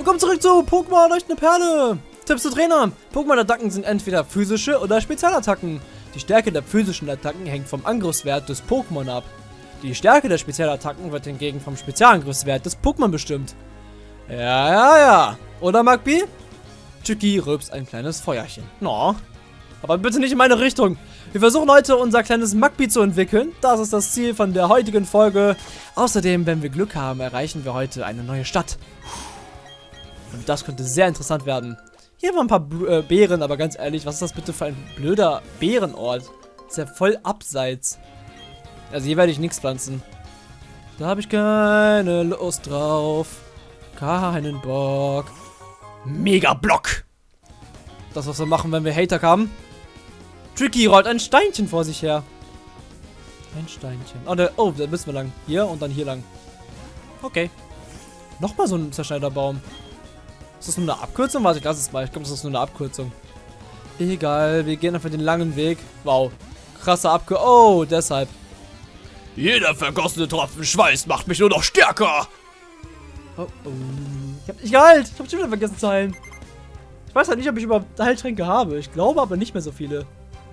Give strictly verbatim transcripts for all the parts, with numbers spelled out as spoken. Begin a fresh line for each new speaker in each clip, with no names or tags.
Willkommen zurück zu Pokémon Leuchtende Perle. Tipps zu Trainer. Pokémon-Attacken sind entweder physische oder Spezialattacken. Die Stärke der physischen Attacken hängt vom Angriffswert des Pokémon ab. Die Stärke der Spezialattacken wird hingegen vom Spezialangriffswert des Pokémon bestimmt. Ja, ja, ja. Oder, Magby? Tricky rülpst ein kleines Feuerchen. No. Aber bitte nicht in meine Richtung. Wir versuchen heute unser kleines Magby zu entwickeln. Das ist das Ziel von der heutigen Folge. Außerdem, wenn wir Glück haben, erreichen wir heute eine neue Stadt. Und das könnte sehr interessant werden. Hier waren ein paar Bl äh, Beeren, aber ganz ehrlich, was ist das bitte für ein blöder Bärenort? Ist ja voll abseits. Also hier werde ich nichts pflanzen. Da habe ich keine Lust drauf. Keinen Bock. Mega Block. Das, was wir machen, wenn wir Hater haben. Tricky rollt ein Steinchen vor sich her. Ein Steinchen. Oh, da, oh, da müssen wir lang. Hier und dann hier lang. Okay. Nochmal so ein Zerschneiderbaum. Ist das nur eine Abkürzung? Warte, ich lasse es mal. Ich glaube, das ist nur eine Abkürzung. Egal, wir gehen einfach den langen Weg. Wow. Krasse Abkürzung. Oh, deshalb.
Jeder vergossene Tropfen Schweiß macht mich nur noch stärker.
Oh, oh. Ich hab nicht geheilt. Ich hab schon wieder vergessen zu heilen. Ich weiß halt nicht, ob ich überhaupt Heiltränke habe. Ich glaube aber nicht mehr so viele.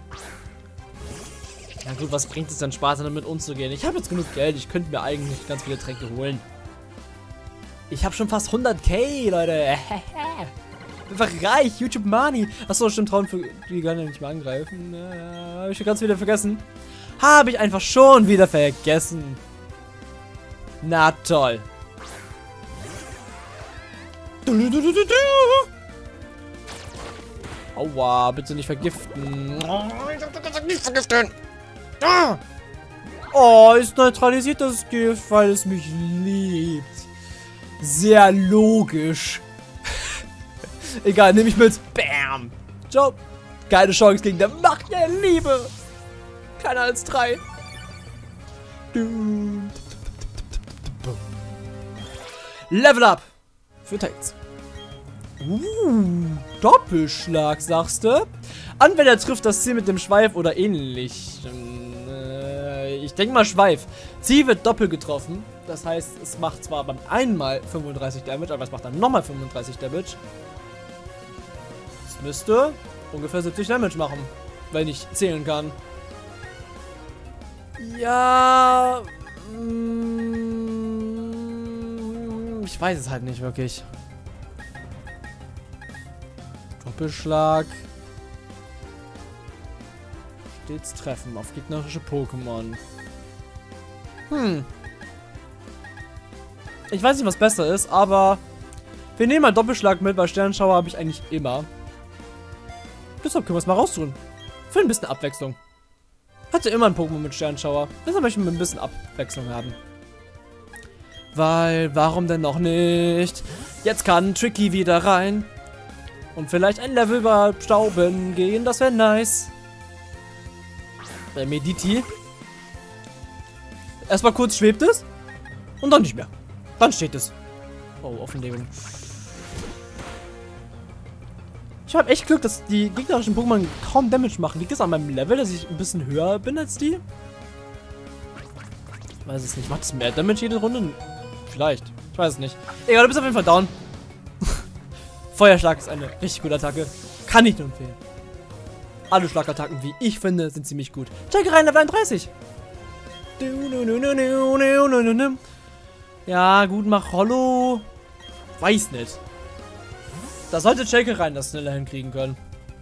Na gut, was bringt es dann Spaß, damit umzugehen? Ich habe jetzt genug Geld. Ich könnte mir eigentlich ganz viele Tränke holen. Ich habe schon fast hunderttausend, Leute. Einfach reich. YouTube Money. Achso, stimmt. Trauen für die kann ja nicht mehr angreifen. Äh, habe ich schon ganz wieder vergessen. Habe ich einfach schon wieder vergessen. Na toll. Du, du, du, du, du. Aua, bitte nicht vergiften.
Oh, ich hab gesagt, nicht vergiften.
Ah. Oh, es neutralisiert das Gift, weil es mich liebt. Sehr logisch. Egal, nehme ich mit. Bam. Ciao. Keine Chance gegen der Macht der Liebe. Keiner als drei. Level up. Für Tails. Uh, Doppelschlag, sagst du? Anwender trifft das Ziel mit dem Schweif oder ähnlich. Äh, ich denke mal Schweif. Ziel wird doppelt getroffen. Das heißt, es macht zwar beim einen Mal fünfunddreißig Damage, aber es macht dann nochmal fünfunddreißig Damage. Das müsste ungefähr siebzig Damage machen, wenn ich zählen kann. Ja. Mm, ich weiß es halt nicht wirklich. Doppelschlag. Stets treffen auf gegnerische Pokémon. Hm. Ich weiß nicht, was besser ist, aber wir nehmen mal Doppelschlag mit, weil Sternschauer habe ich eigentlich immer. Deshalb können wir es mal raustun. Für ein bisschen Abwechslung. Hatte immer ein Pokémon mit Sternschauer. Deshalb möchte ich ein bisschen Abwechslung haben. Weil, warum denn noch nicht? Jetzt kann Tricky wieder rein. Und vielleicht ein Level überstauben gehen. Das wäre nice. Bei Mediti. Erstmal kurz schwebt es. Und dann nicht mehr. Dann steht es. Oh, Offenlegung. Ich habe echt Glück, dass die gegnerischen Pokémon kaum Damage machen. Liegt das an meinem Level, dass ich ein bisschen höher bin als die? Ich weiß es nicht. Macht es mehr Damage jede Runde? Vielleicht. Ich weiß es nicht. Egal, du bist auf jeden Fall down. Feuerschlag ist eine richtig gute Attacke. Kann ich nur empfehlen. Alle Schlagattacken, wie ich finde, sind ziemlich gut. Check rein, Level einunddreißig. Ja, gut, mach Hollow. Weiß nicht. Da sollte Checker rein das schneller hinkriegen können.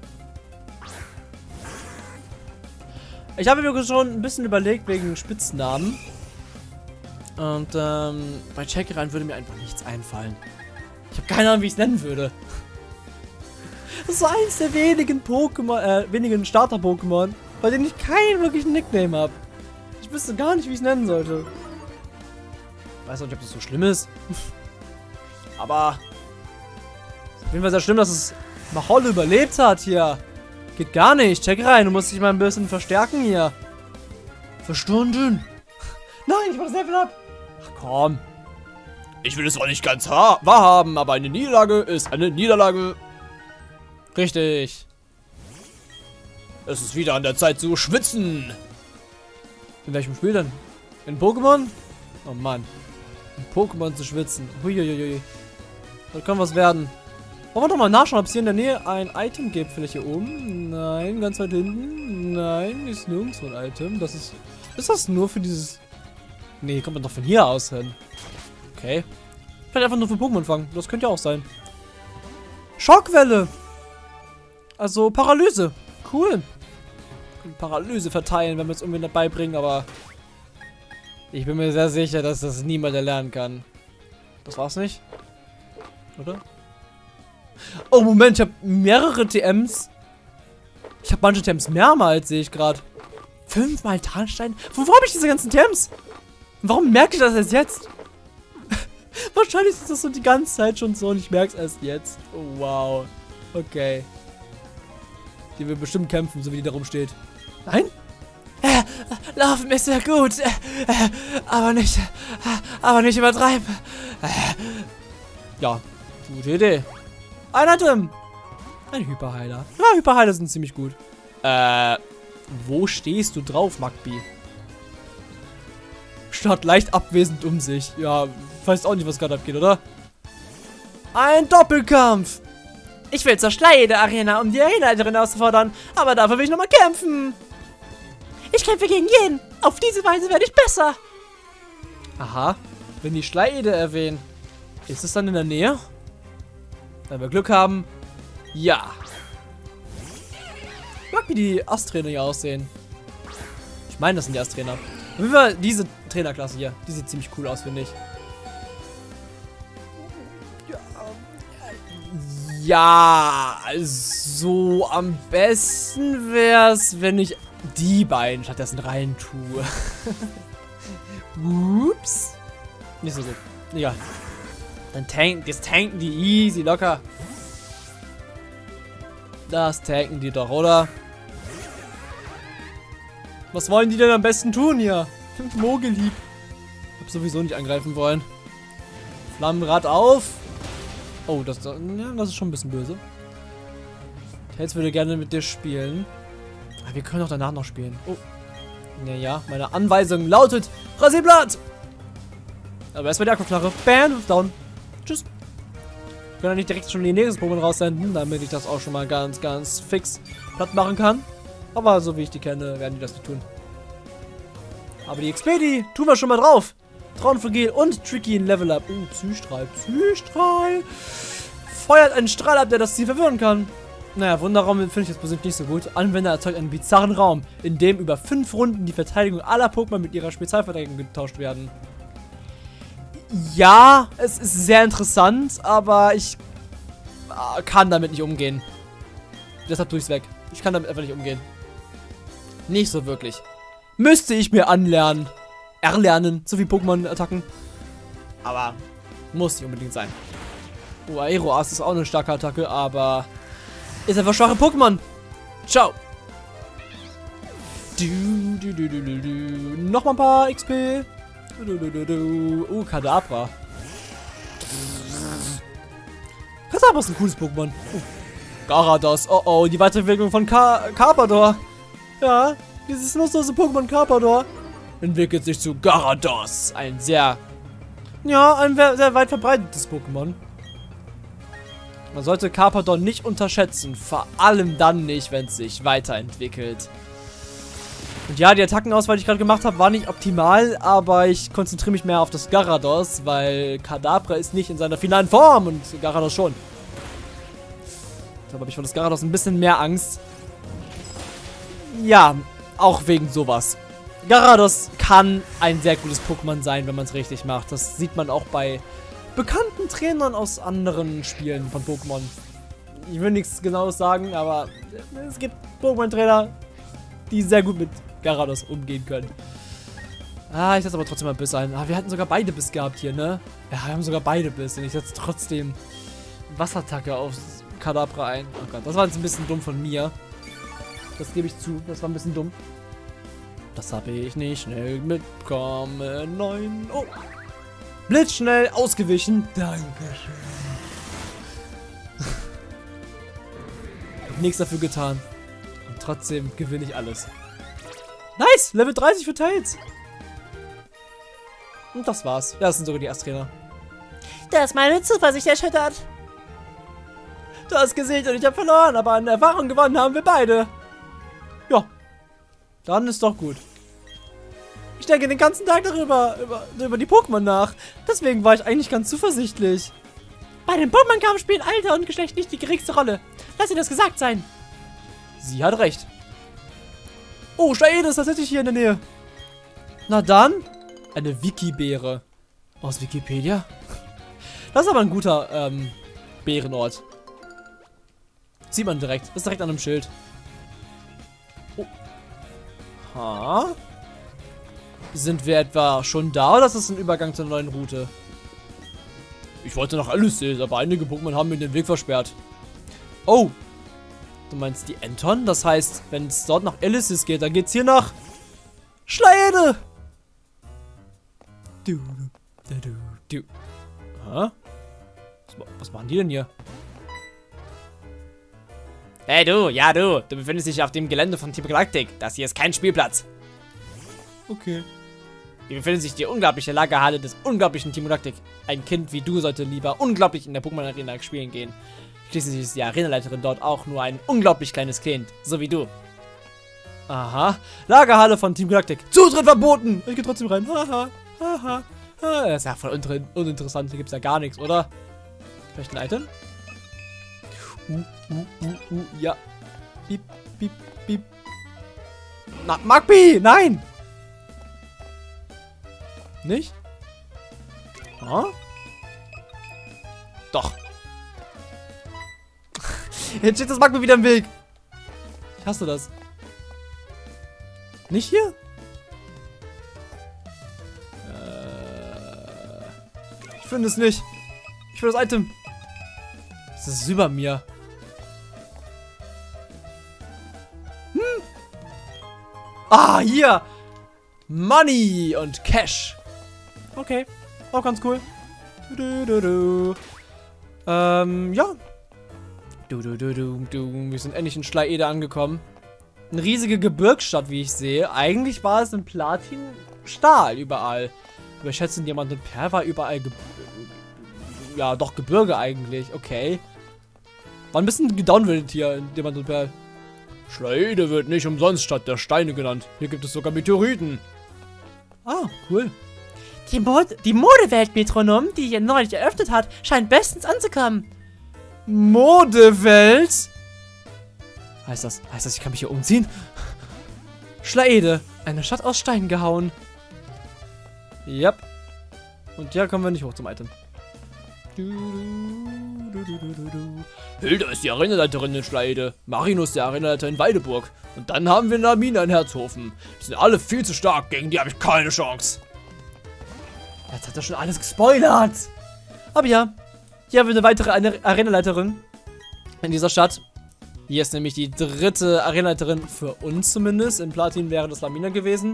Ich habe mir schon ein bisschen überlegt wegen Spitznamen. Und ähm, bei Checker rein würde mir einfach nichts einfallen. Ich habe keine Ahnung, wie ich es nennen würde. Das ist so eins der wenigen Pokémon, äh, wenigen Starter-Pokémon, bei denen ich keinen wirklichen Nickname habe. Ich wüsste gar nicht, wie ich es nennen sollte. Ich weiß auch nicht, ob das so schlimm ist. Aber auf jeden Fall sehr schlimm, dass es Mahol überlebt hat hier. Geht gar nicht. Check rein, du musst dich mal ein bisschen verstärken hier. Verstanden. Nein, ich mach das Level ab. Ach komm.
Ich will es auch nicht ganz wahrhaben, aber eine Niederlage ist eine Niederlage.
Richtig.
Es ist wieder an der Zeit zu schwitzen.
In welchem Spiel denn? In Pokémon? Oh Mann. In Pokémon zu schwitzen. Huiuiui. Das kann was werden. Wollen wir doch mal nachschauen, ob es hier in der Nähe ein Item gibt. Vielleicht hier oben? Nein, ganz weit hinten. Nein, ist nirgendwo ein Item. Das ist... Ist das nur für dieses... Nee, kommt man doch von hier aus hin. Okay. Vielleicht einfach nur für Pokémon fangen. Das könnte ja auch sein. Schockwelle. Also Paralyse. Cool. Paralyse verteilen, wenn wir es irgendwie dabei bringen, aber... Ich bin mir sehr sicher, dass das niemand erlernen kann. Das war's nicht? Oder? Oh, Moment, ich habe mehrere T Ms. Ich habe manche T Ms mehrmals, sehe ich gerade. Fünfmal Tarnstein? Wovor habe ich diese ganzen T Ms? Warum merke ich das erst jetzt? Wahrscheinlich ist das so die ganze Zeit schon so und ich merke es erst jetzt. Oh, wow. Okay. Die will bestimmt kämpfen, so wie die da rumsteht. Nein? Äh, laufen ist sehr gut. Äh, äh, aber nicht. Äh, aber nicht übertreiben. Äh, ja, gute Idee. Ein Item. Ein Hyperheiler. Ja, Hyperheiler sind ziemlich gut. Äh, wo stehst du drauf, Magby? Schaut leicht abwesend um sich. Ja, weiß auch nicht, was gerade abgeht, oder? Ein Doppelkampf. Ich will zur Schleide-Arena, um die Arenaleiterin auszufordern. Aber dafür will ich nochmal kämpfen. Ich kämpfe gegen jeden. Auf diese Weise werde ich besser. Aha. Wenn die Schleide erwähnen. Ist es dann in der Nähe? Wenn wir Glück haben. Ja. Ich mag, wie die Ast-Trainer hier aussehen. Ich meine, das sind die Ast-Trainer. Wie wir diese Trainerklasse hier. Die sieht ziemlich cool aus, finde ich. Ja, also am besten wäre es, wenn ich die beiden stattdessen rein tue. Ups. Nicht so gut. Egal. Dann tanken, das tanken die easy, locker. Das tanken die doch, oder? Was wollen die denn am besten tun hier? Mogelieb. Ich hab sowieso nicht angreifen wollen. Flammenrad auf. Oh, das, ja, das ist schon ein bisschen böse. Tails würde gerne mit dir spielen. Aber wir können auch danach noch spielen. Oh. Ja, ja. Meine Anweisung lautet Rasierblatt. Aber erstmal die Aquaknarre. Bam, down. Tschüss. Ich kann ja nicht direkt schon die nächsten Pokémon raussenden, damit ich das auch schon mal ganz, ganz fix platt machen kann. Aber so wie ich die kenne, werden die das nicht tun. Aber die X P, die tun wir schon mal drauf. Traunfugil und Tricky in Level Up. Uh, Psystrahl. Psystrahl. Feuert einen Strahl ab, der das Ziel verwirren kann. Naja, Wunderraum finde ich jetzt persönlich nicht so gut. Anwender erzeugt einen bizarren Raum, in dem über fünf Runden die Verteidigung aller Pokémon mit ihrer Spezialverteidigung getauscht werden. Ja, es ist sehr interessant, aber ich äh, kann damit nicht umgehen. Deshalb tue ich es weg. Ich kann damit einfach nicht umgehen. Nicht so wirklich. Müsste ich mir anlernen. Erlernen, so wie Pokémon-Attacken. Aber muss nicht unbedingt sein. Oh, Aeroas ist auch eine starke Attacke, aber ist einfach schwache Pokémon. Ciao. Du, du, du, du, du, du. Nochmal ein paar X P. Du, du, du, du. Oh, Kadabra. Kadabra ist ein cooles Pokémon. Oh. Garados. Oh oh, die Weiterentwicklung von Ka Carpador. Ja, dieses nutzlose Pokémon Carpador entwickelt sich zu Garados. Ein sehr, ja, ein sehr weit verbreitetes Pokémon. Man sollte Carpador nicht unterschätzen. Vor allem dann nicht, wenn es sich weiterentwickelt. Und ja, die Attackenauswahl, die ich gerade gemacht habe, war nicht optimal, aber ich konzentriere mich mehr auf das Garados, weil Kadabra ist nicht in seiner finalen Form und Garados schon. Deshalb habe ich vor das Garados ein bisschen mehr Angst. Ja, auch wegen sowas. Garados kann ein sehr gutes Pokémon sein, wenn man es richtig macht. Das sieht man auch bei bekannten Trainern aus anderen Spielen von Pokémon. Ich will nichts Genaues sagen, aber es gibt Pokémon-Trainer, die sehr gut mit Garados umgehen können. Ah, ich setze aber trotzdem mal Biss ein. Ah, wir hatten sogar beide Biss gehabt hier, ne? Ja, wir haben sogar beide Biss und ich setze trotzdem Wasserattacke auf Kadabra ein. Oh Gott, das war jetzt ein bisschen dumm von mir. Das gebe ich zu, das war ein bisschen dumm. Das habe ich nicht schnell mitbekommen. Neun. Oh. Blitzschnell ausgewichen. Dankeschön. Hab nichts dafür getan. Und trotzdem gewinne ich alles. Nice! Level dreißig für Tails. Und das war's. Ja, das sind sogar die Ast-Trainer.
Das meine Zuversicht erschüttert.
Du hast gesiegt und ich habe verloren, aber an Erfahrung gewonnen haben wir beide. Ja, dann ist doch gut. Ich denke den ganzen Tag darüber, über, über die Pokémon nach. Deswegen war ich eigentlich ganz zuversichtlich.
Bei dem Pokémon-Kampf spielen Alter und Geschlecht nicht die geringste Rolle. Lass dir das gesagt sein.
Sie hat recht. Oh, Schlaede ist tatsächlich hier in der Nähe. Na dann, eine Wiki-Beere. Aus Wikipedia? Das ist aber ein guter ähm, Bärenort. Sieht man direkt. Ist direkt an einem Schild. Oh. Ha? Sind wir etwa schon da oder ist das ein Übergang zur neuen Route?
Ich wollte nach Elysis, aber einige Pokémon haben mir den Weg versperrt.
Oh. Du meinst die Enton? Das heißt, wenn es dort nach Elysis geht, dann geht's hier nach Schlaede. Du, du, du, du. Hä? Was, was machen die denn hier?
Hey du, ja du, du befindest dich auf dem Gelände von Team Galactic. Das hier ist kein Spielplatz.
Okay.
Hier befindet sich die unglaubliche Lagerhalle des unglaublichen Team Galactic. Ein Kind wie du sollte lieber unglaublich in der Pokémon Arena spielen gehen. Schließlich ist die Arenaleiterin dort auch nur ein unglaublich kleines Kind, so wie du.
Aha. Lagerhalle von Team Galactic. Zutritt verboten. Ich geh trotzdem rein. Haha. Haha. Das ist ja voll uninteressant. Hier gibt's ja gar nichts, oder? Vielleicht ein Item? Uh, uh, uh, uh, ja. Piep, piep, piep. Na, Magby! Nein! Nicht? Ah? Doch. Jetzt steht das Magby wieder im Weg. Ich hasse das. Nicht hier? Äh, ich finde es nicht. Ich will das Item. Das ist über mir. Hm. Ah, hier. Money und Cash. Okay. Auch ganz cool. Du, du, du. Ähm, ja. Du, du, du, du, du. Wir sind endlich in Schlaede angekommen. Eine riesige Gebirgsstadt, wie ich sehe. Eigentlich war es in Platin Stahl überall. Aber ich schätze, in Diamant und Perl war überall Ge ja, doch Gebirge eigentlich. Okay. War ein bisschen gedownwildet hier in Diamant und Perl.
Schlaede wird nicht umsonst Stadt der Steine genannt. Hier gibt es sogar Meteoriten.
Ah, cool.
Die, Mod die Modewelt-Metronom, die hier neulich eröffnet hat, scheint bestens anzukommen.
Modewelt? Heißt das, heißt das, ich kann mich hier umziehen? Schlaede, eine Stadt aus Stein gehauen. Yep. Und ja, kommen wir nicht hoch zum Item.
Hilda ist die Arenaleiterin in Schlaede. Marinus der Arenaleiter in Weideburg. Und dann haben wir Namina in Herzhofen. Die sind alle viel zu stark, gegen die habe ich keine Chance.
Jetzt hat er schon alles gespoilert. Aber ja, hier haben wir eine weitere Arenaleiterin in dieser Stadt. Hier ist nämlich die dritte Arenaleiterin für uns zumindest. In Platin wäre das Lamina gewesen.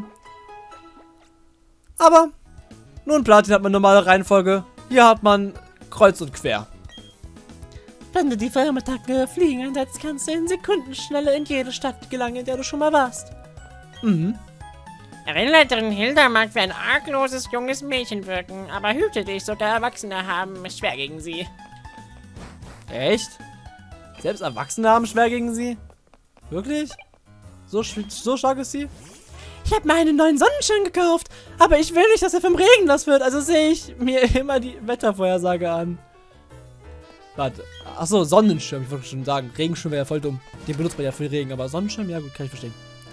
Aber nur in Platin hat man normale Reihenfolge. Hier hat man kreuz und quer.
Wenn du die Firmattacke Fliegen einsetzt, kannst du in Sekundenschnelle in jede Stadt gelangen, in der du schon mal warst.
Mhm.
Arenaleiterin Hilda mag wie ein argloses junges Mädchen wirken, aber hüte dich, sogar Erwachsene haben es schwer gegen sie.
Echt? Selbst Erwachsene haben schwer gegen sie? Wirklich? So, so stark ist sie?
Ich habe mir einen neuen Sonnenschirm gekauft, aber ich will nicht, dass er vom Regen nass wird, also sehe ich mir immer die
Wettervorhersage an. Warte. Achso, Sonnenschirm. Ich wollte schon sagen. Regenschirm wäre ja voll dumm. Den benutzt man ja für Regen, aber Sonnenschirm, ja gut, kann ich verstehen.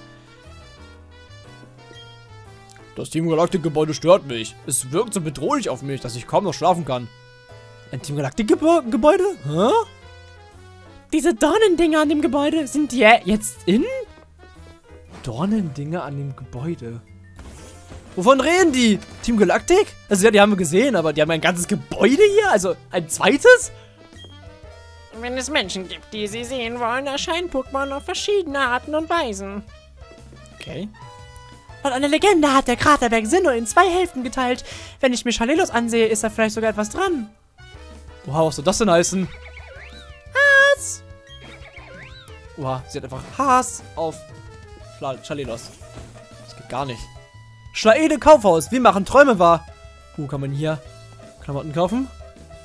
Das Team Galactic Gebäude stört mich. Es wirkt so bedrohlich auf mich, dass ich kaum noch schlafen kann.
Ein Team Galactic Gebäude? Hä?
Diese Dornendinger an dem Gebäude, sind die jetzt in?
Dornendinger an dem Gebäude? Wovon reden die? Team Galactic? Also ja, die haben wir gesehen, aber die haben ein ganzes Gebäude hier? Also ein zweites?
Wenn es Menschen gibt, die sie sehen wollen, erscheinen Pokémon auf verschiedene Arten und Weisen.
Okay.
Laut einer Legende hat der Kraterberg Sinnoh in zwei Hälften geteilt. Wenn ich mir Schalelos ansehe, ist da vielleicht sogar etwas dran.
Oha, was soll das denn heißen?
Hass!
Oha, sie hat einfach Hass auf Schalelos. Das geht gar nicht. Schlaede Kaufhaus, wir machen Träume wahr. Wo kann man hier Klamotten kaufen?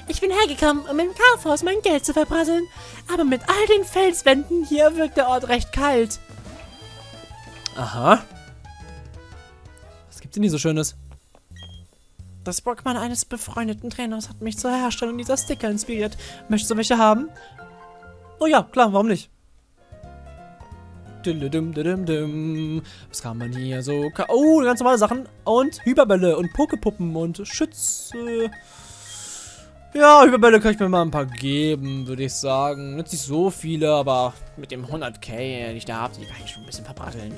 Ich bin hergekommen, um im Kaufhaus mein Geld zu verprasseln. Aber mit all den Felswänden hier wirkt der Ort recht kalt. Aha. Was gibt's denn hier so Schönes? Das Pokémon eines befreundeten Trainers hat mich zur Herstellung dieser Sticker inspiriert. Möchtest du welche haben? Oh ja, klar, warum nicht? Was kann man hier so... Oh, ganz normale Sachen. Und Hyperbälle und Pokepuppen und Schütze. Ja, Hyperbälle kann ich mir mal ein paar geben, würde ich sagen. Nicht so viele, aber mit dem hundert K, den ich da habe, die kann ich schon ein bisschen verbratteln.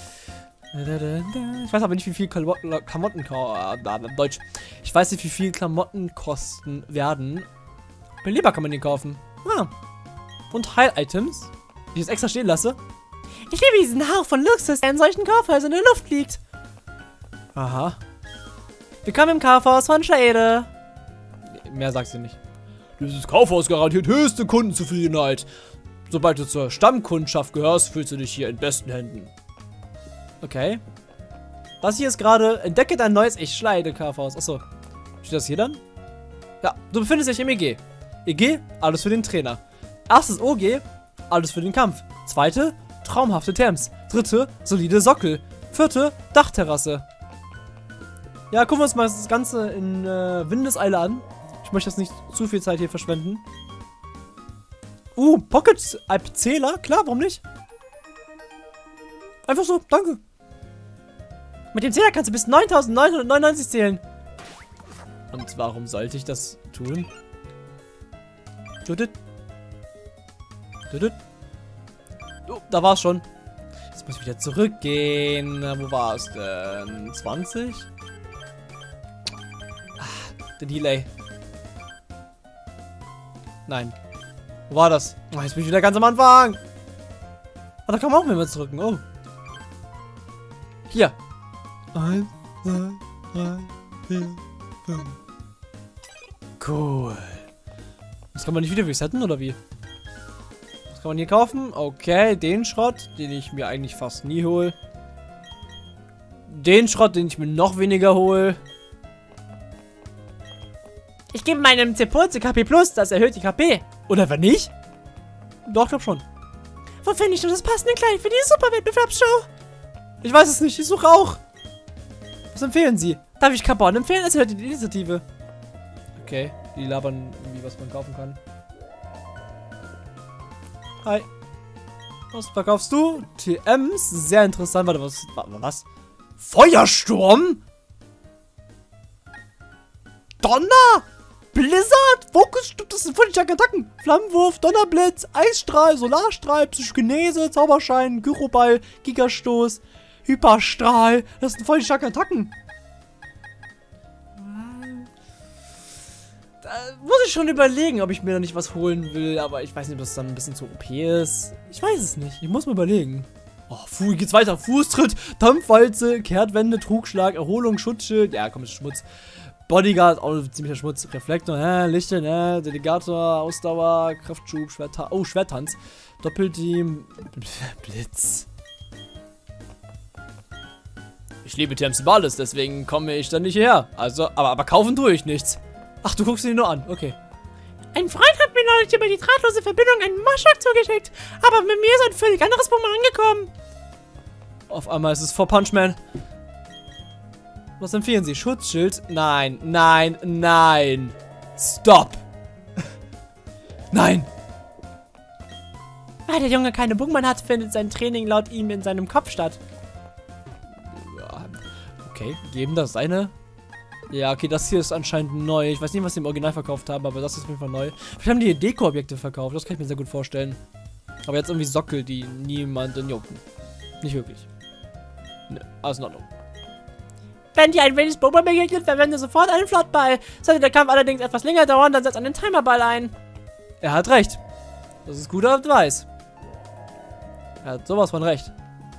Ich weiß aber nicht, wie viel Klamotten, Klamotten äh, Deutsch. Ich weiß nicht, wie viel Klamotten kosten werden. Bei Leber kann man den kaufen. Ah. Und Heil-Items, die ich jetzt extra stehen lasse. Ich liebe diesen Hauch von Luxus, der in solchen Kaufhäusern in der Luft liegt. Aha. Willkommen im Kaufhaus von Shaede. Mehr sagt sie nicht.
Dieses Kaufhaus garantiert höchste Kundenzufriedenheit. Sobald du zur Stammkundschaft gehörst, fühlst du dich hier in besten Händen.
Okay. Das hier ist gerade, entdecke dein neues Ich-Schleide-Kaufhaus. Achso. Steht das hier dann? Ja, du befindest dich im E G. E G, alles für den Trainer. Erstes O G, alles für den Kampf. Zweite, traumhafte Therms. Dritte, solide Sockel. Vierte, Dachterrasse. Ja, gucken wir uns mal das Ganze in äh, Windeseile an. Ich möchte jetzt nicht zu viel Zeit hier verschwenden. Uh, Pocket-Zähler? Klar, warum nicht? Einfach so, danke. Mit dem Zähler kannst du bis neuntausendneunhundertneunundneunzig zählen.
Und warum sollte ich das tun?
Tudut. Tudut. Oh, da war's schon. Jetzt muss ich wieder zurückgehen. Na, wo war es denn? zwanzig? Ah, der Delay. Nein. Wo war das? Oh, jetzt bin ich wieder ganz am Anfang. Ah, da kann man auch mehr drücken. Oh. Hier. Eins, zwei, drei, vier, fünf. Cool. Das kann man nicht wieder resetten, oder wie? Was kann man hier kaufen? Okay, den Schrott, den ich mir eigentlich fast nie hole. Den Schrott, den ich mir noch weniger hole. Ich gebe meinem Zepulze K P Plus, das erhöht die K P. Oder wenn nicht? Doch, ich glaub schon. Wo finde ich nur das passende Kleid für die Superwettbewerbsshow? Ich weiß es nicht, ich suche auch. Was empfehlen Sie? Darf ich Carbon empfehlen? Es erhöht die Initiative. Okay, die labern irgendwie, was man kaufen kann. Hi. Was verkaufst du? T Ms, sehr interessant. Warte, was? Was? Feuersturm? Donner? Blizzard? Fokus, das sind voll die starken Attacken. Flammenwurf, Donnerblitz, Eisstrahl, Solarstrahl, Psychokinese, Zauberschein, Gyroball, Gigastoß, Hyperstrahl. Das sind voll die starken Attacken. Da muss ich schon überlegen, ob ich mir da nicht was holen will. Aber ich weiß nicht, ob das dann ein bisschen zu O P ist. Ich weiß es nicht. Ich muss mal überlegen. Oh, Fu, geht's weiter. Fußtritt, Dampfwalze, Kehrtwende, Trugschlag, Erholung, Schutzschild. Ja, komm, ist Schmutz. Bodyguard, auch ein ziemlicher Schmutz. Reflektor, hä, Lichte, ne, Delegator, Ausdauer, Kraftschub, Schwertanz. Oh, Schwertanz. Doppelteam, Blitz.
Ich liebe Thames Balles, deswegen komme ich dann nicht her. Also, aber, aber kaufen tue ich nichts.
Ach, du guckst ihn nur an, okay.
Ein Freund hat mir neulich über die drahtlose Verbindung einen Moschok zugeschickt, aber mit mir ist ein völlig anderes Pokémon angekommen.
Auf einmal ist es vor Punchman. Was empfehlen Sie? Schutzschild? Nein, nein, nein. Stop. Nein.
Weil der Junge keine Pokémon hat, findet sein Training laut ihm in seinem Kopf statt.
Ja, okay, geben das eine. Ja, okay, das hier ist anscheinend neu. Ich weiß nicht, was sie im Original verkauft haben, aber das ist auf jeden Fall neu. Vielleicht haben die hier Deko-Objekte verkauft. Das kann ich mir sehr gut vorstellen. Aber jetzt irgendwie Sockel, die niemanden jucken. Nicht wirklich. Ne, alles in Ordnung.
Wenn dir ein wildes Pokémon begegnet, verwende sofort einen Flottball. Sollte der Kampf allerdings etwas länger dauern, dann setz einen Timerball ein.
Er hat recht. Das ist guter Advice. Er hat sowas von recht.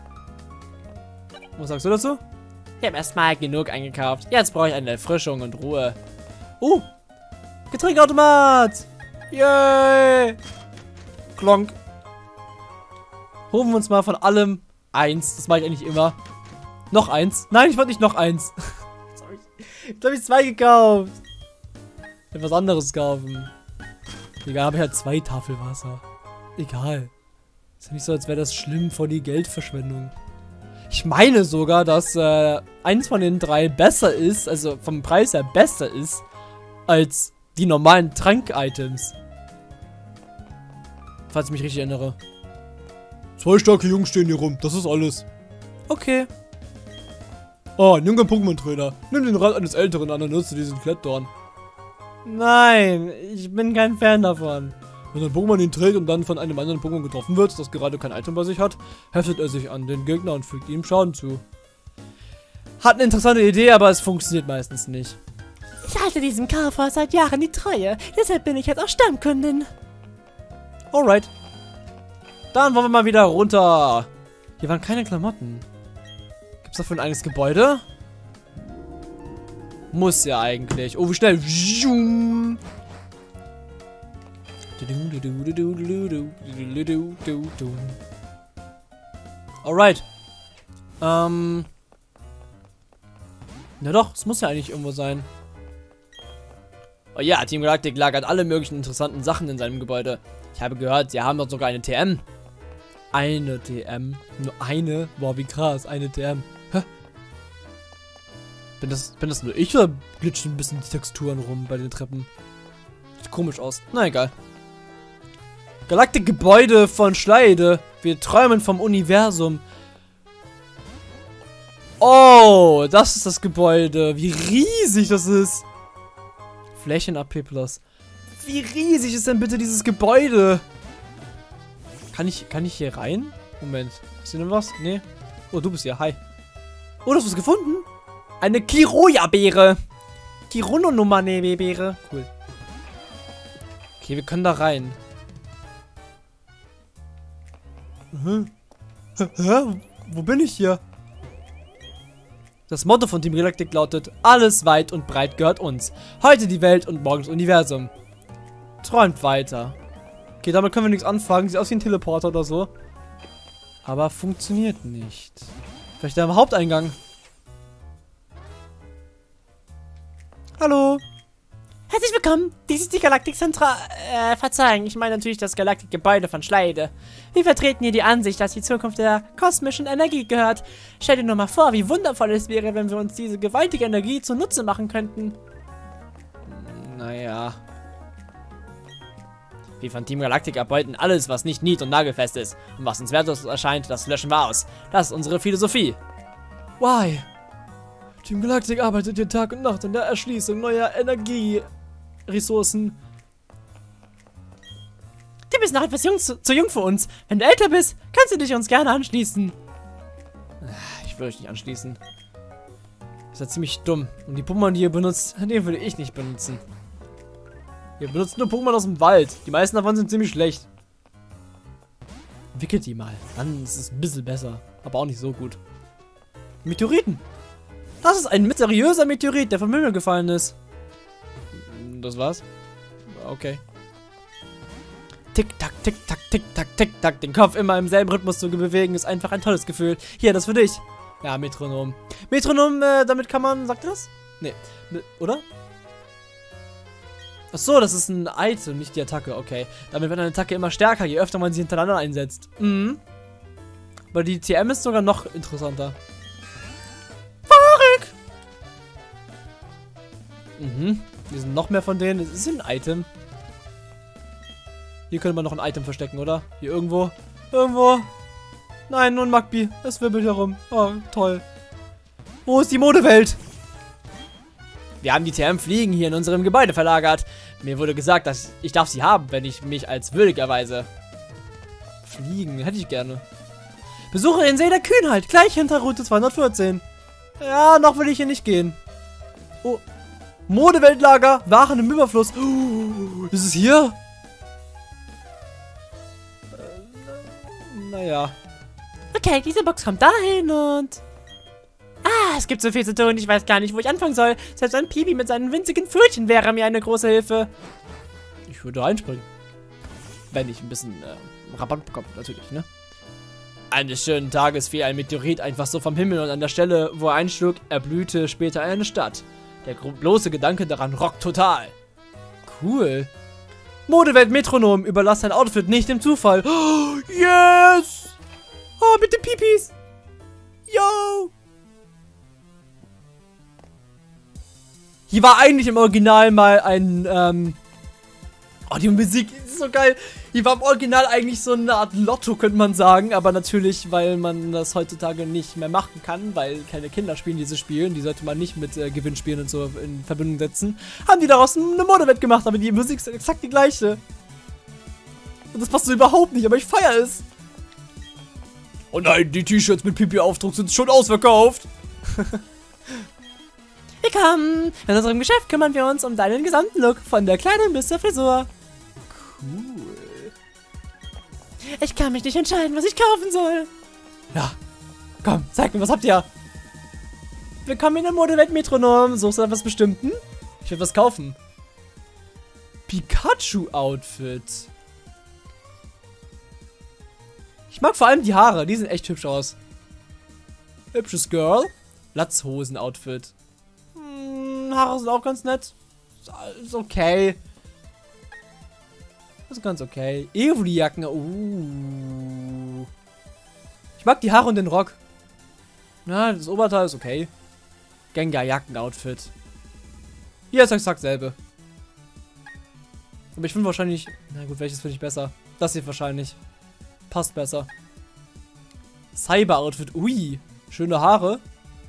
Was sagst du dazu?
Ich habe erstmal genug eingekauft. Jetzt brauche ich eine Erfrischung und Ruhe.
Uh! Getränkeautomat! Yay! Klonk. Holen wir uns mal von allem eins. Das mache ich eigentlich immer. Noch eins. Nein, ich wollte nicht noch eins. Jetzt habe ich, jetzt hab ich zwei gekauft. etwas anderes kaufen. Egal, habe ich halt zwei Tafelwasser. Egal. Ist ja nicht so, als wäre das schlimm vor die Geldverschwendung. Ich meine sogar, dass äh, eins von den drei besser ist, also vom Preis her besser ist, als die normalen Trank-Items. Falls ich mich richtig erinnere. Zwei starke Jungs stehen hier rum, das ist alles. Okay. Oh, ein junger Pokémon-Trainer. Nimm den Rat eines Älteren an und nutze diesen Klettdorn. Nein, ich bin kein Fan davon. Wenn ein Pokémon ihn trägt und dann von einem anderen Pokémon getroffen wird, das gerade kein Item bei sich hat, heftet er sich an den Gegner und fügt ihm Schaden zu. Hat eine interessante Idee, aber es funktioniert meistens nicht.
Ich halte diesem Kaufhaus seit Jahren die Treue. Deshalb bin ich jetzt auch Stammkundin.
Alright. Dann wollen wir mal wieder runter. Hier waren keine Klamotten. Gibt's dafür ein eigenes Gebäude? Muss ja eigentlich. Oh, wie schnell. Alright. Ähm. Na doch, es muss ja eigentlich irgendwo sein. Oh ja, Team Galactic lagert alle möglichen interessanten Sachen in seinem Gebäude. Ich habe gehört, sie haben dort sogar eine T M. Eine T M. Nur eine? Boah, wie krass. Eine T M. Hä? Bin das, bin das nur ich oder glitschen ein bisschen die Texturen rum bei den Treppen? Sieht komisch aus. Na egal. Galaktik-Gebäude von Schleide. Wir träumen vom Universum. Oh, das ist das Gebäude. Wie riesig das ist. Flächen-A P plus. Wie riesig ist denn bitte dieses Gebäude? Kann ich, kann ich hier rein? Moment. Ist hier denn was? Nee. Oh, du bist hier. Hi. Oh, du hast was gefunden? Eine Kiroya-Beere. Kironomane-Beere. Cool. Okay, wir können da rein. Hä? Hä? Wo bin ich hier? Das Motto von Team Galactic lautet: Alles weit und breit gehört uns. Heute die Welt und morgen das Universum. Träumt weiter. Okay, damit können wir nichts anfangen. Sieht aus wie ein Teleporter oder so. Aber funktioniert nicht. Vielleicht der Haupteingang. Hallo.
Herzlich willkommen. Dies ist die Galaktik Zentra... Äh, verzeihen. Ich meine natürlich das Galaktik-Gebäude von Schleide. Wir vertreten hier die Ansicht, dass die Zukunft der kosmischen Energie gehört. Stell dir nur mal vor, wie wundervoll es wäre, wenn wir uns diese gewaltige Energie zunutze machen könnten.
Naja. Wir von Team Galactic erbeuten alles, was nicht nied- und nagelfest ist. Und was uns wertlos erscheint, das löschen wir aus. Das ist unsere Philosophie. Why? Team Galactic arbeitet hier Tag und Nacht an der Erschließung neuer Energieressourcen.
Du bist noch etwas jung, zu, zu jung für uns. Wenn du älter bist, kannst du dich uns gerne anschließen.
Ich will euch nicht anschließen. Das ist ja ziemlich dumm. Und die Pokémon, die ihr benutzt, den würde ich nicht benutzen. Ihr benutzt nur Pokémon aus dem Wald. Die meisten davon sind ziemlich schlecht. Entwickelt die mal. Dann ist es ein bisschen besser. Aber auch nicht so gut. Meteoriten. Das ist ein mysteriöser Meteorit, der vom Himmel gefallen ist. Das war's? Okay. Tick-Tack, Tick-Tack, Tick-Tack, Tick-Tack. Den Kopf immer im selben Rhythmus zu bewegen, ist einfach ein tolles Gefühl. Hier, das für dich. Ja, Metronom. Metronom, äh, damit kann man... Sagt ihr das? Nee. Oder? Achso, das ist ein Item, nicht die Attacke. Okay. Damit wird eine Attacke immer stärker, je öfter man sie hintereinander einsetzt. Mhm. Aber die T M ist sogar noch interessanter. Verrückt! Mhm. Hier sind noch mehr von denen. Es ist ein Item. Hier könnte man noch ein Item verstecken, oder? Hier irgendwo. Irgendwo. Nein, nur ein Magby. Es wirbelt herum. Oh, toll. Wo ist die Modewelt? Wir haben die T M Fliegen hier in unserem Gebäude verlagert. Mir wurde gesagt, dass ich darf sie haben, wenn ich mich als würdig erweise. Fliegen, hätte ich gerne. Besuche den See der Kühnheit, gleich hinter Route zweihundertvierzehn. Ja, noch will ich hier nicht gehen. Oh, Modeweltlager, Waren im Überfluss. Oh, ist es hier? Äh, naja.
Okay, diese Box kommt dahin und... Ah, es gibt so viel zu tun, ich weiß gar nicht, wo ich anfangen soll. Selbst ein Pipi mit seinen winzigen Pfötchen wäre mir eine große Hilfe.
Ich würde einspringen. Wenn ich ein bisschen äh, Rabatt bekomme, natürlich, ne? Eines schönen Tages fiel ein Meteorit einfach so vom Himmel und an der Stelle, wo er einschlug, erblühte später eine Stadt. Der bloße Gedanke daran rockt total. Cool. Modewelt Metronom, überlass dein Outfit nicht dem Zufall. Oh, yes! Oh, bitte Pipis! Yo! Hier war eigentlich im Original mal ein, ähm... Oh, die Musik ist so geil. Hier war im Original eigentlich so eine Art Lotto, könnte man sagen. Aber natürlich, weil man das heutzutage nicht mehr machen kann, weil keine Kinder spielen diese Spiele, die sollte man nicht mit äh, Gewinnspielen und so in Verbindung setzen, haben die daraus eine Modewett gemacht, aber die Musik ist exakt die gleiche. Und das passt so überhaupt nicht, aber ich feiere es.
Oh nein, die T-Shirts mit Pipi-Aufdruck sind schon ausverkauft.
Willkommen! In unserem Geschäft kümmern wir uns um deinen gesamten Look, von der Kleidung bis zur Frisur.
Cool.
Ich kann mich nicht entscheiden, was ich kaufen soll.
Ja, komm, zeig mir, was habt ihr? Willkommen in der Modewelt Metronom. Suchst du etwas Bestimmten? Ich will was kaufen. Pikachu-Outfit. Ich mag vor allem die Haare, die sehen echt hübsch aus. Hübsches Girl. Latzhosen-Outfit. Hm, Haare sind auch ganz nett. Ist okay. Ist ganz okay. Evoli-Jacken. Uh. Ich mag die Haare und den Rock. Na, das Oberteil ist okay. Gengar-Jacken-Outfit. Hier ist exakt selbe. Aber ich finde wahrscheinlich... Na gut, welches finde ich besser? Das hier wahrscheinlich. Passt besser. Cyber-Outfit. Ui. Schöne Haare.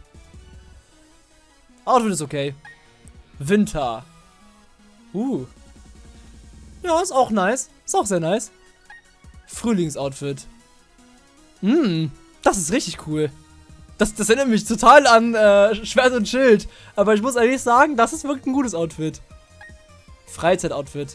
Outfit ist okay. Winter. Uh. Ja, ist auch nice. Ist auch sehr nice. Frühlingsoutfit. Hm, das ist richtig cool. Das, das erinnert mich total an äh, Schwert und Schild. Aber ich muss ehrlich sagen, das ist wirklich ein gutes Outfit. Freizeitoutfit.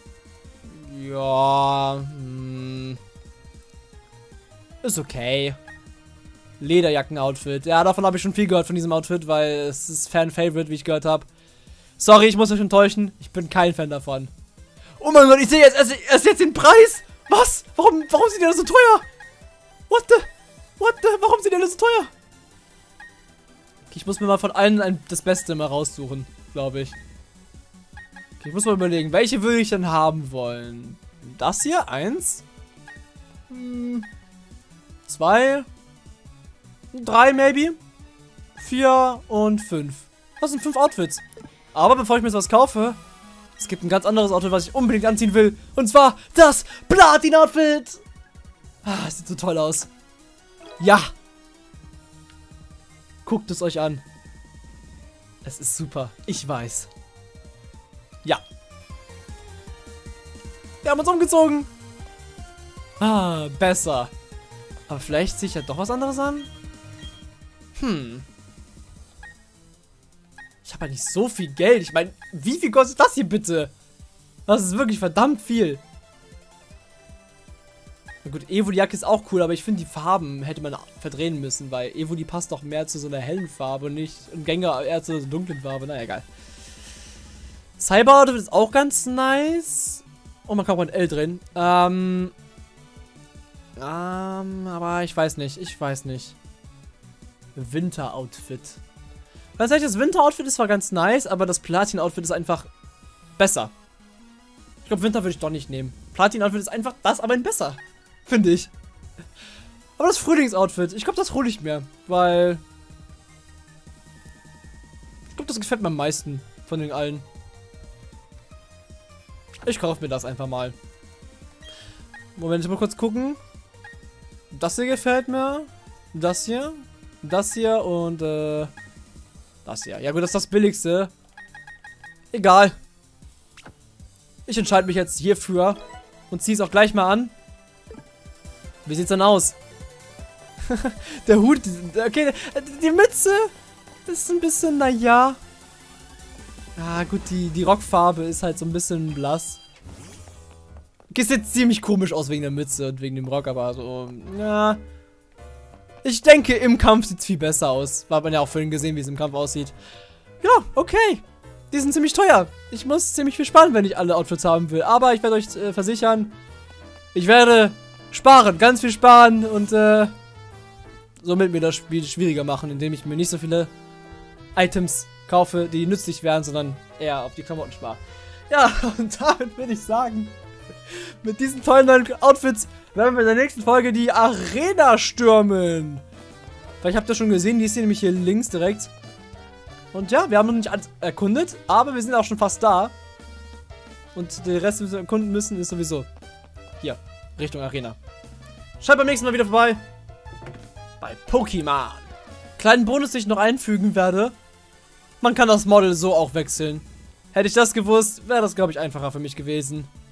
Ja, hm. Ist okay. Lederjacken-Outfit. Ja, davon habe ich schon viel gehört von diesem Outfit, weil es ist Fan-Favorite, wie ich gehört habe. Sorry, ich muss euch enttäuschen. Ich bin kein Fan davon. Oh mein Gott, ich sehe jetzt erst, erst jetzt den Preis. Was? Warum, warum sind die alle so teuer? What the? What the? Warum sind die alle so teuer? Okay, ich muss mir mal von allen ein, das Beste mal raussuchen, glaube ich. Okay, ich muss mal überlegen, welche würde ich denn haben wollen? Das hier? Eins? Hm. Zwei? Drei, maybe? Vier und fünf. Das sind fünf Outfits. Aber bevor ich mir jetzt was kaufe, es gibt ein ganz anderes Outfit, was ich unbedingt anziehen will. Und zwar das Platin-Outfit. Ah, es sieht so toll aus. Ja. Guckt es euch an. Es ist super. Ich weiß. Ja. Wir haben uns umgezogen. Ah, besser. Aber vielleicht ziehe ich ja doch was anderes an. Hm. Ich habe ja nicht so viel Geld. Ich meine, wie viel kostet das hier bitte? Das ist wirklich verdammt viel. Na gut, Evoli-Jacke ist auch cool, aber ich finde, die Farben hätte man verdrehen müssen, weil Evoli passt doch mehr zu so einer hellen Farbe und nicht und Gengar eher zu so einer dunklen Farbe. Na egal. Cyber-Outfit ist auch ganz nice. Oh, man kann auch ein L drin. Ähm. Ähm, aber ich weiß nicht. Ich weiß nicht. Winter-Outfit. Ganz ehrlich, das Winter-Outfit ist zwar ganz nice, aber das Platin-Outfit ist einfach besser. Ich glaube, Winter würde ich doch nicht nehmen. Platin-Outfit ist einfach das, aber ein besser. Finde ich. Aber das Frühlings-Outfit, ich glaube, das hole ich mir. Weil... Ich glaube, das gefällt mir am meisten von den allen. Ich kaufe mir das einfach mal. Moment, ich mal kurz gucken. Das hier gefällt mir. Das hier. Das hier und äh... das hier. Ja gut, das ist das billigste. Egal. Ich entscheide mich jetzt hierfür. Und ziehe es auch gleich mal an. Wie sieht's denn aus? Der Hut. Okay, die Mütze ist ein bisschen, naja. Ah gut, die, die Rockfarbe ist halt so ein bisschen blass. Okay, sieht jetzt ziemlich komisch aus wegen der Mütze und wegen dem Rock, aber so, ja. Ich denke, im Kampf sieht es viel besser aus. War man ja auch vorhin gesehen, wie es im Kampf aussieht. Ja, okay. Die sind ziemlich teuer. Ich muss ziemlich viel sparen, wenn ich alle Outfits haben will. Aber ich werde euch äh, versichern, ich werde sparen, ganz viel sparen und äh, somit mir das Spiel schwieriger machen, indem ich mir nicht so viele Items kaufe, die nützlich wären, sondern eher auf die Klamotten spare. Ja, und damit würde ich sagen, mit diesen tollen neuen Outfits werden wir in der nächsten Folge die Arena stürmen. Vielleicht habt ihr schon gesehen, die ist hier nämlich hier links direkt. Und ja, wir haben noch nicht alles erkundet, aber wir sind auch schon fast da. Und den Rest, den wir erkunden müssen, ist sowieso hier, Richtung Arena. Schaut beim nächsten Mal wieder vorbei bei Pokémon. Kleinen Bonus, den ich noch einfügen werde. Man kann das Model so auch wechseln. Hätte ich das gewusst, wäre das, glaube ich, einfacher für mich gewesen.